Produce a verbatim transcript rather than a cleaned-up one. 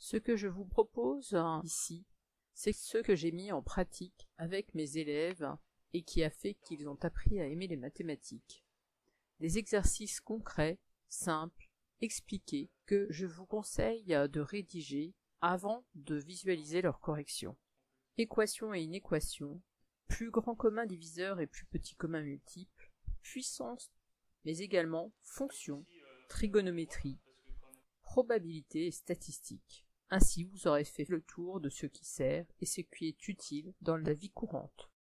Ce que je vous propose hein, ici, c'est ce que j'ai mis en pratique avec mes élèves et qui a fait qu'ils ont appris à aimer les mathématiques. Des exercices concrets, simples, expliqués, que je vous conseille de rédiger avant de visualiser leur correction. Équation et inéquation, plus grand commun diviseur et plus petit commun multiple, puissance, mais également fonction, trigonométrie, probabilité et statistique. Ainsi vous aurez fait le tour de ce qui sert et ce qui est utile dans la vie courante.